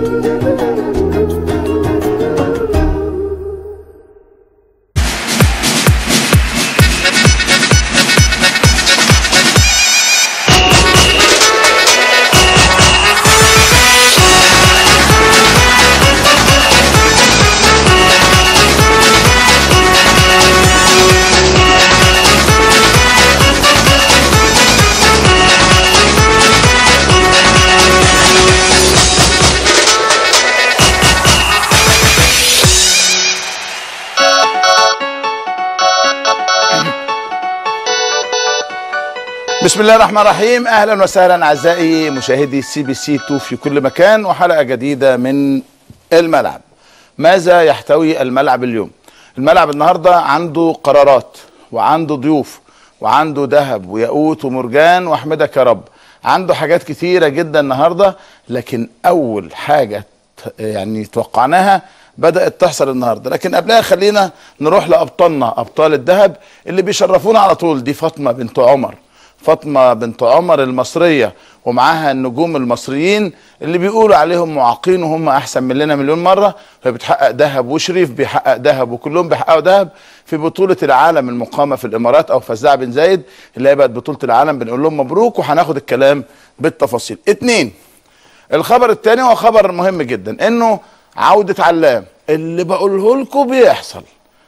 بسم الله الرحمن الرحيم. اهلا وسهلا اعزائي مشاهدي CBC 2 في كل مكان، وحلقه جديده من الملعب. ماذا يحتوي الملعب اليوم؟ الملعب النهارده عنده قرارات وعنده ضيوف وعنده ذهب وياقوت ومرجان واحمدك يا رب. عنده حاجات كتيره جدا النهارده، لكن اول حاجه يعني توقعناها بدأت تحصل النهارده. لكن قبلها خلينا نروح لابطالنا، ابطال الذهب اللي بيشرفونا على طول. دي فاطمه بنت عمر، فاطمه بنت عمر المصريه، ومعاها النجوم المصريين اللي بيقولوا عليهم معاقين وهم احسن مننا مليون مره. فهي بتحقق ذهب، وشريف بيحقق ذهب، وكلهم بيحققوا ذهب في بطوله العالم المقامه في الامارات او فزاع بن زايد اللي هي بقت بطوله العالم. بنقول لهم مبروك، وهناخد الكلام بالتفاصيل. اتنين، الخبر الثاني هو خبر مهم جدا، انه عوده علام اللي بقوله لكم بيحصل.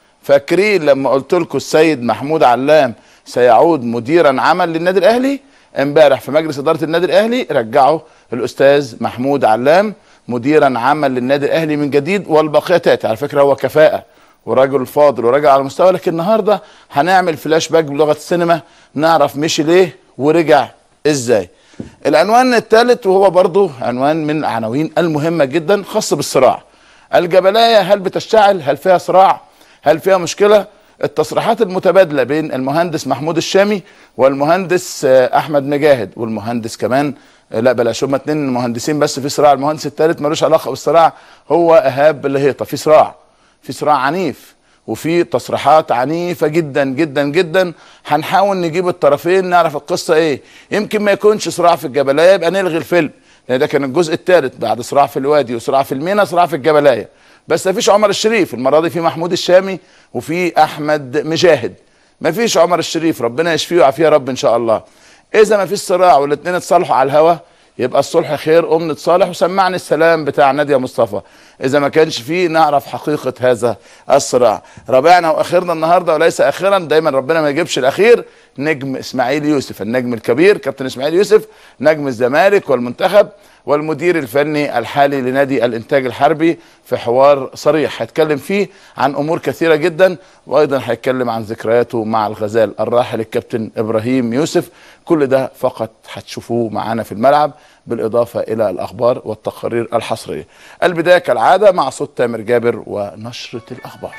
فاكرين لما قلت لكم السيد محمود علام سيعود مديرا عمل للنادي الاهلي؟ امبارح في مجلس اداره النادي الاهلي رجعوا الاستاذ محمود علام مديرا عمل للنادي الاهلي من جديد، والبقيه تاتي. على فكره هو كفاءه وراجل فاضل وراجع على المستوى، لكن النهارده هنعمل فلاش باك بلغه السينما نعرف مشي ليه ورجع ازاي. العنوان الثالث وهو برضه عنوان من العناوين المهمه جدا، خاص بالصراع. الجبلايه هل بتشتعل؟ هل فيها صراع؟ هل فيها مشكله؟ التصريحات المتبادله بين المهندس محمود الشامي والمهندس احمد مجاهد، والمهندس كمان لا بلاش، هما اتنين مهندسين بس في صراع. المهندس الثالث ملوش علاقه بالصراع، هو ايهاب الهيطه. في صراع، في صراع عنيف، وفي تصريحات عنيفه جدا جدا جدا. هنحاول نجيب الطرفين نعرف القصه ايه. يمكن ما يكونش صراع في الجبلايه، يبقى نلغي الفيلم، لان ده كان الجزء الثالث بعد صراع في الوادي وصراع في المينا، صراع في الجبلايه. بس مفيش عمر الشريف المره دي، في محمود الشامي وفي احمد مجاهد. مفيش عمر الشريف، ربنا يشفيه ويعافيه يا رب ان شاء الله. اذا مفيش صراع والاثنين اتصالحوا على الهوا، يبقى الصلح خير، قوم نتصالح وسمعني السلام بتاع نادية مصطفى. اذا ما كانش فيه نعرف حقيقه هذا الصراع. رابعنا واخرنا النهارده وليس اخرا، دايما ربنا ما يجيبش الاخير، نجم اسماعيل يوسف، النجم الكبير كابتن اسماعيل يوسف، نجم الزمالك والمنتخب والمدير الفني الحالي لنادي الانتاج الحربي، في حوار صريح هيتكلم فيه عن امور كثيره جدا، وايضا هيتكلم عن ذكرياته مع الغزال الراحل الكابتن ابراهيم يوسف. كل ده فقط هتشوفوه معانا في الملعب، بالاضافه الى الاخبار والتقارير الحصريه. البدايه كالعاده مع صوت تامر جابر ونشره الاخبار.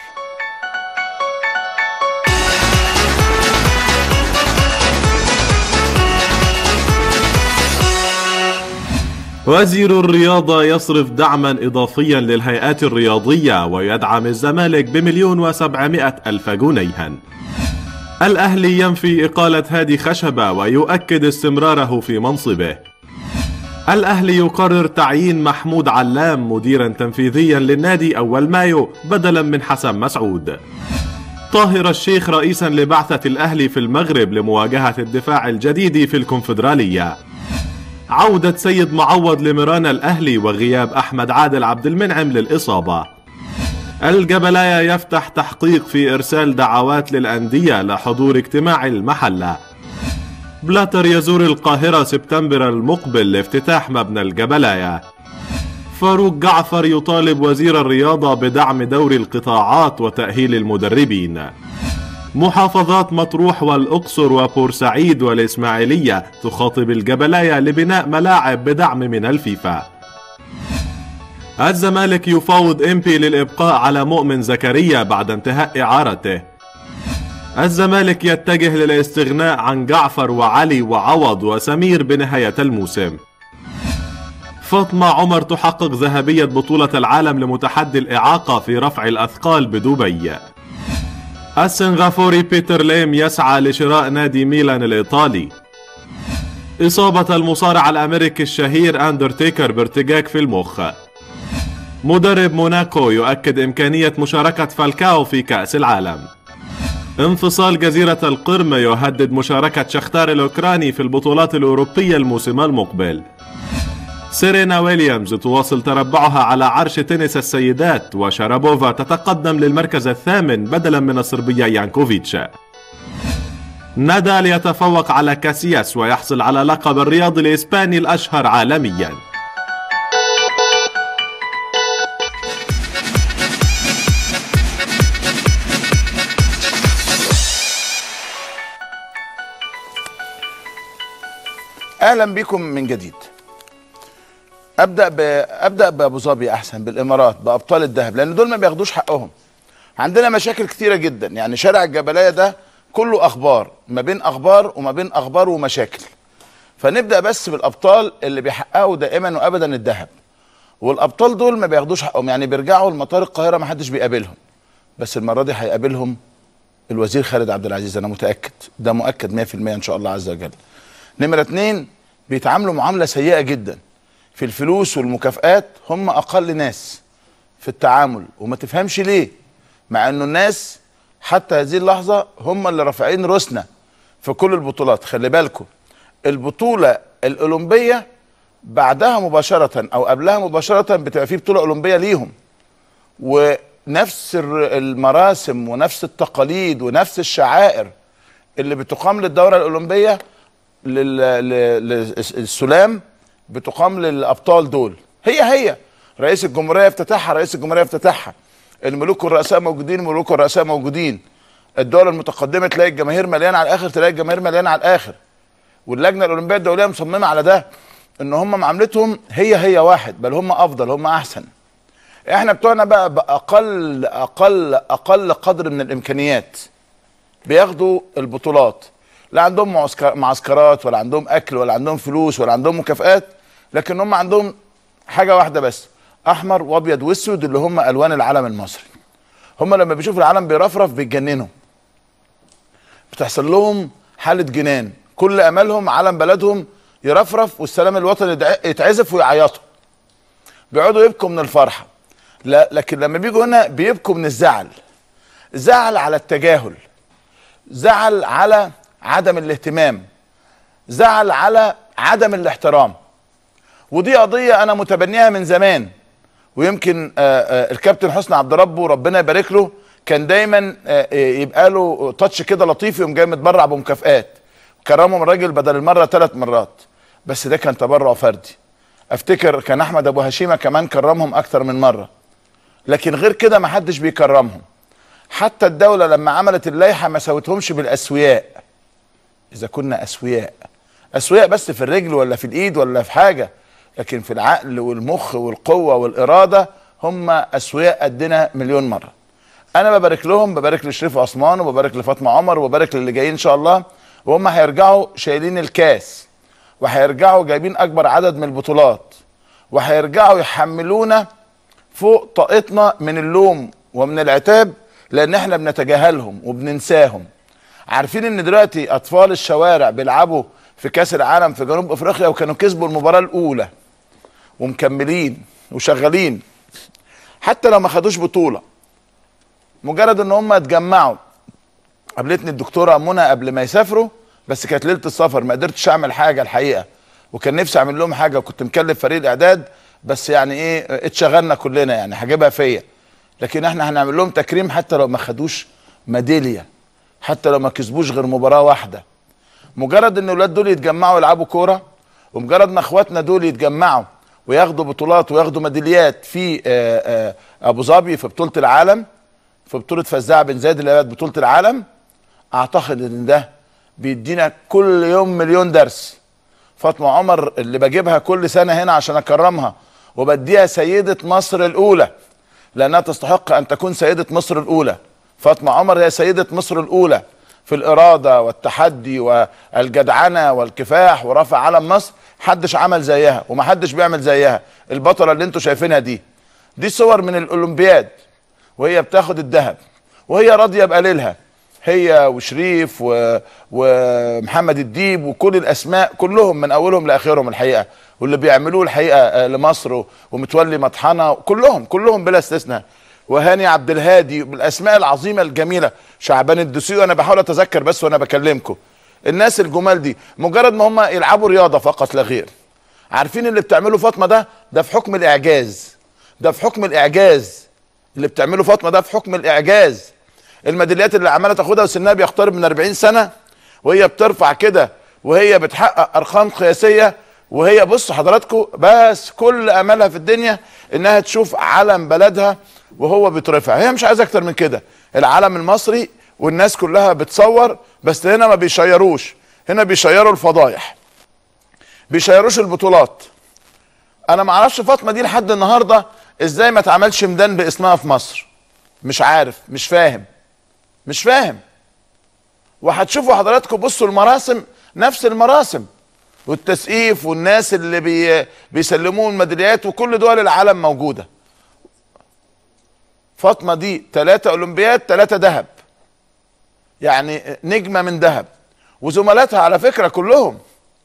وزير الرياضة يصرف دعما إضافيا للهيئات الرياضية ويدعم الزمالك ب1,700,000 جنيها. الأهلي ينفي إقالة هادي خشبة ويؤكد استمراره في منصبه. الأهلي يقرر تعيين محمود علام مديرا تنفيذيا للنادي أول مايو بدلا من حسن مسعود. طاهر الشيخ رئيسا لبعثة الأهلي في المغرب لمواجهة الدفاع الجديد في الكونفدرالية. عودة سيد معوض لمران الأهلي وغياب أحمد عادل عبد المنعم للإصابة. الجبلاية يفتح تحقيق في إرسال دعوات للأندية لحضور اجتماع المحلة. بلاتر يزور القاهرة سبتمبر المقبل لافتتاح مبنى الجبلاية. فاروق جعفر يطالب وزير الرياضة بدعم دوري القطاعات وتأهيل المدربين. محافظات مطروح والأقصر وبورسعيد والإسماعيلية تخاطب الجبلاية لبناء ملاعب بدعم من الفيفا. الزمالك يفاوض إمبي للإبقاء على مؤمن زكريا بعد انتهاء إعارته. الزمالك يتجه للاستغناء عن جعفر وعلي وعوض وسمير بنهاية الموسم. فاطمة عمر تحقق ذهبية بطولة العالم لمتحدي الإعاقة في رفع الأثقال بدبي. السنغافوري بيتر ليم يسعى لشراء نادي ميلان الإيطالي. إصابة المصارع الأمريكي الشهير أندرتيكر بارتجاج في المخ. مدرب موناكو يؤكد إمكانية مشاركة فالكاو في كأس العالم. انفصال جزيرة القرم يهدد مشاركة شختار الأوكراني في البطولات الأوروبية الموسم المقبل. سيرينا ويليامز تواصل تربعها على عرش تنس السيدات، وشارابوفا تتقدم للمركز الثامن بدلا من الصربية يانكوفيتش. نادال يتفوق على كاسياس ويحصل على لقب الرياضي الإسباني الأشهر عالميا. اهلا بكم من جديد. ابدا بابو ظبي احسن، بالامارات، بابطال الذهب، لان دول ما بياخدوش حقهم. عندنا مشاكل كتيره جدا، يعني شارع الجبليه ده كله اخبار، ما بين اخبار وما بين اخبار ومشاكل. فنبدا بس بالابطال اللي بيحققوا دائما وابدا الذهب. والابطال دول ما بياخدوش حقهم، يعني بيرجعوا لمطار القاهره ما حدش بيقابلهم، بس المره دي هيقابلهم الوزير خالد عبد العزيز، انا متاكد، ده مؤكد 100% ان شاء الله عز وجل. نمرة 2، بيتعاملوا معاملة سيئة جدا في الفلوس والمكافآت، هم أقل ناس في التعامل، وما تفهمش ليه، مع أنه الناس حتى هذه اللحظة هم اللي رافعين رسنا في كل البطولات. خلي بالكم، البطولة الأولمبية بعدها مباشرة أو قبلها مباشرة بتبقى في بطولة أولمبية ليهم، ونفس المراسم ونفس التقاليد ونفس الشعائر اللي بتقام للدورة الأولمبية للسلام بتقام للابطال دول. هي رئيس الجمهوريه افتتاحها، الملوك والرؤساء موجودين، الدول المتقدمه تلاقي الجماهير مليانه على الاخر، واللجنه الاولمبيه الدوليه مصممه على ده، ان هم معاملتهم هي واحد، بل هم افضل، هم احسن. احنا بتوعنا بقى باقل قدر من الامكانيات بياخدوا البطولات، لا عندهم معسكرات ولا عندهم اكل ولا عندهم فلوس ولا عندهم مكافآت، لكن هم عندهم حاجه واحده بس، احمر وابيض واسود، اللي هم الوان العلم المصري. هم لما بيشوفوا العلم بيرفرف بيتجننوا، بتحصل لهم حاله جنان، كل املهم علم بلدهم يرفرف والسلام الوطني يتعزف ويعيطوا، بيقعدوا يبكوا من الفرحه. لا، لكن لما بيجوا هنا بيبكوا من الزعل، زعل على التجاهل، زعل على عدم الاهتمام، زعل على عدم الاحترام. ودي قضية أنا متبنيها من زمان، ويمكن الكابتن حسني عبد ربه ربنا يبارك له كان دايما يبقى له تاتش كده لطيف، يوم جاي متبرع بمكافآت، كرمهم الراجل بدل المرة 3 مرات، بس ده كان تبرع فردي. افتكر كان احمد ابو هشيمة كمان كرمهم اكتر من مرة، لكن غير كده ما حدش بيكرمهم. حتى الدولة لما عملت اللائحة ما سوتهمش بالاسوياء. إذا كنا أسوياء بس في الرجل ولا في الإيد ولا في حاجة، لكن في العقل والمخ والقوة والإرادة هم أسوياء قدنا مليون مرة. أنا ببارك لهم، ببارك لشريف عثمان وببارك لفاطمة عمر وببارك للي جايين إن شاء الله، وهم هيرجعوا شايلين الكاس، وهيرجعوا جايبين أكبر عدد من البطولات، وهيرجعوا يحملونا فوق طاقتنا من اللوم ومن العتاب، لأن احنا بنتجاهلهم وبننساهم. عارفين ان دلوقتي اطفال الشوارع بيلعبوا في كاس العالم في جنوب افريقيا، وكانوا كسبوا المباراة الاولى ومكملين وشغالين حتى لو ما خدوش بطولة، مجرد ان هم اتجمعوا. قابلتني الدكتورة منى قبل ما يسافروا، بس كانت ليلة السفر، ما قدرتش اعمل حاجة الحقيقة، وكان نفسي اعمل لهم حاجة، وكنت مكلف فريق الاعداد، بس يعني ايه اتشغلنا كلنا، يعني هجيبها فيا، لكن احنا هنعمل لهم تكريم حتى لو ما خدوش ميدالية، حتى لو ما كسبوش غير مباراة واحدة. مجرد ان الاولاد دول يتجمعوا يلعبوا كورة، ومجرد ما اخواتنا دول يتجمعوا وياخدوا بطولات وياخدوا ميداليات في ابو ظبي في بطولة العالم، في بطولة فزاع بن زايد اللي هي بطولة العالم، اعتقد ان ده بيدينا كل يوم مليون درس. فاطمة عمر اللي بجيبها كل سنة هنا عشان اكرمها وبديها سيدة مصر الاولى، لانها تستحق ان تكون سيدة مصر الاولى. فاطمة عمر هي سيدة مصر الاولى في الإرادة والتحدي والجدعنة والكفاح ورفع علم مصر، محدش عمل زيها ومحدش بيعمل زيها. البطلة اللي انتوا شايفينها دي صور من الأولمبياد وهي بتاخد الذهب، وهي راضية بقليلها، هي وشريف ومحمد الديب وكل الأسماء كلهم من أولهم لآخرهم الحقيقة، واللي بيعملوه الحقيقه لمصر ومتولي مطحنه، كلهم بلا استثناء، وهاني عبد الهادي بالاسماء العظيمه الجميله، شعبان الدسوقي، انا بحاول اتذكر بس وانا بكلمكم الناس الجمال دي، مجرد ما هم يلعبوا رياضه فقط لا غير. عارفين اللي بتعمله فاطمه ده في حكم الاعجاز، ده في حكم الاعجاز، اللي بتعمله فاطمه ده في حكم الاعجاز. الميداليات اللي عماله تاخدها وسنها بيقترب من 40 سنه، وهي بترفع كده وهي بتحقق ارقام قياسيه، وهي بصوا حضراتكم بس كل املها في الدنيا انها تشوف علم بلدها وهو بيترفع، هي مش عايزه اكتر من كده، العلم المصري والناس كلها بتصور. بس هنا ما بيشيروش، هنا بيشيروا الفضايح، بيشيروش البطولات. انا ما اعرفش فاطمه دي لحد النهارده ازاي ما اتعملش ميدان باسمها في مصر، مش عارف، مش فاهم. وهتشوفوا حضراتكم بصوا المراسم، نفس المراسم والتسقيف والناس اللي بيسلموه الميداليات، وكل دول العالم موجوده. فاطمه دي 3 اولمبياد 3 ذهب، يعني نجمه من ذهب. وزملاتها على فكره كلهم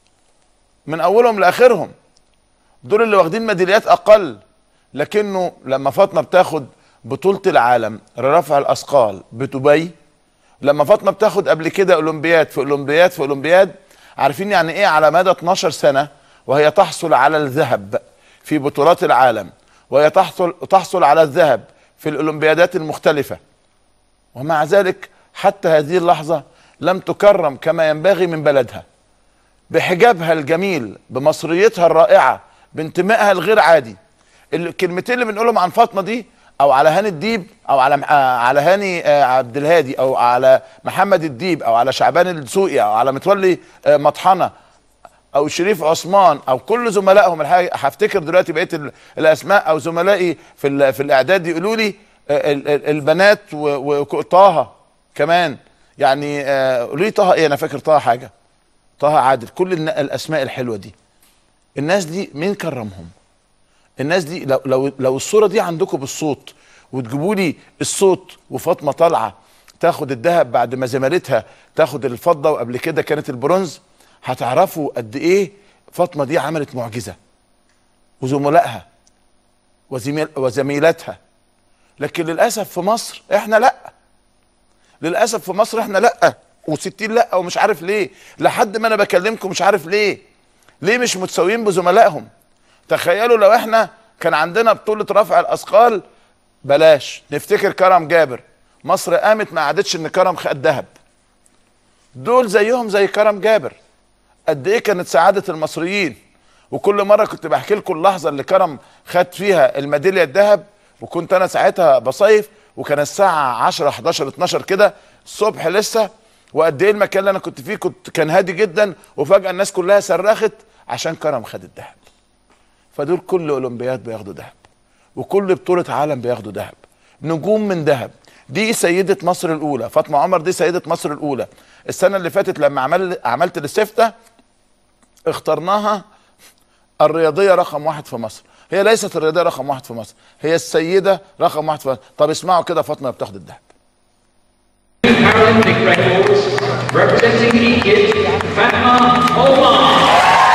من اولهم لاخرهم دول اللي واخدين ميداليات اقل، لكنه لما فاطمه بتاخد بطوله العالم لرفع الاثقال بدبي، لما فاطمه بتاخد قبل كده اولمبياد في اولمبياد في اولمبياد، عارفين يعني ايه على مدى 12 سنه وهي تحصل على الذهب في بطولات العالم، وهي تحصل على الذهب في الاولمبيادات المختلفه، ومع ذلك حتى هذه اللحظه لم تكرم كما ينبغي من بلدها، بحجابها الجميل، بمصريتها الرائعه، بانتمائها الغير عادي. الكلمتين اللي بنقولهم عن فاطمه دي او على هاني الديب او على هاني عبد الهادي او على محمد الديب او على شعبان الدسوقي او على متولي مطحنه او شريف عثمان او كل زملائهم، هفتكر دلوقتي بقيه الاسماء، او زملائي في الاعداد يقولوا لي البنات وطه كمان، يعني قولوا لي طه ايه، انا فاكر طه حاجه، طه عادل، كل الاسماء الحلوه دي. الناس دي مين كرمهم؟ الناس دي لو الصوره دي عندكم بالصوت وتجيبوا لي الصوت وفاطمه طالعه تاخد الذهب بعد ما زميلتها تاخد الفضه وقبل كده كانت البرونز، هتعرفوا قد ايه فاطمه دي عملت معجزه، وزملائها وزميلاتها. لكن للاسف في مصر احنا لا، للاسف في مصر احنا لا، و60 لا، ومش عارف ليه، لحد ما انا بكلمكم مش عارف ليه مش متساويين بزملائهم. تخيلوا لو احنا كان عندنا بطولة رفع الاثقال، بلاش نفتكر كرم جابر، مصر قامت ما عادتش ان كرم خد ذهب، دول زيهم زي كرم جابر. قد ايه كانت سعادة المصريين، وكل مرة كنت بحكي لكم اللحظة اللي كرم خد فيها الميدالية الذهب، وكنت انا ساعتها بصيف، وكان الساعة 10 11 12 كده الصبح لسه، وقد ايه المكان اللي انا كنت فيه كان هادي جدا، وفجأة الناس كلها صرخت عشان كرم خد الذهب. فدول كل اولمبياد بياخدوا ذهب، وكل بطولة عالم بياخدوا ذهب، نجوم من ذهب. دي سيدة مصر الاولى، فاطمة عمر دي سيدة مصر الاولى. السنة اللي فاتت لما عملت الاستفتاء اخترناها الرياضية رقم 1 في مصر، هي ليست الرياضية رقم 1 في مصر، هي السيدة رقم 1 في مصر. طب اسمعوا كده فاطمة بتاخد الذهب. Paralympic records representing Egypt, Fatma Omar.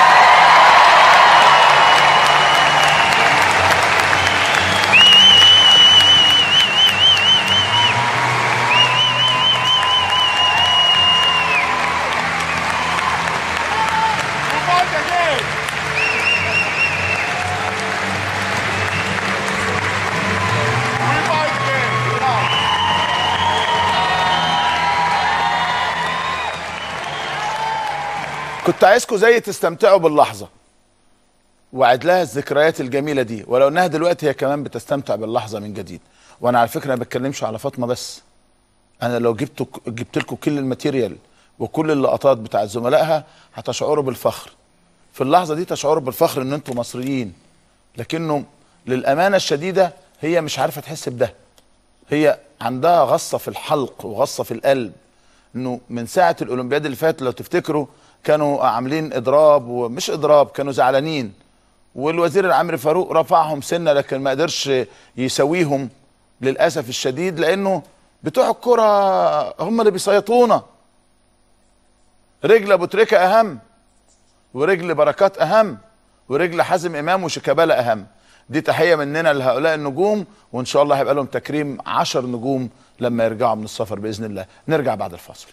كنت عايزكم زي تستمتعوا باللحظة، وعد لها الذكريات الجميلة دي، ولو انها دلوقتي هي كمان بتستمتع باللحظة من جديد. وانا على فكرة ما بتكلمش على فاطمة بس، انا لو جبت لكم كل الماتيريال وكل اللقطات بتاعت زملائها هتشعروا بالفخر في اللحظة دي، تشعروا بالفخر ان انتم مصريين. لكنه للأمانة الشديدة هي مش عارفة تحس بده، هي عندها غصة في الحلق وغصة في القلب، انه من ساعة الاولمبياد اللي فات لو تفتكروا كانوا عاملين اضراب، ومش اضراب، كانوا زعلانين، والوزير العمري فاروق رفعهم سنه لكن ما قدرش يسويهم للاسف الشديد، لانه بتوع الكره هم اللي بيسيطرونا. رجل ابو تريكه اهم، ورجل بركات اهم، ورجل حازم امام وشيكابالا اهم. دي تحيه مننا لهؤلاء النجوم، وان شاء الله هيبقى لهم تكريم 10 نجوم لما يرجعوا من السفر باذن الله. نرجع بعد الفاصل.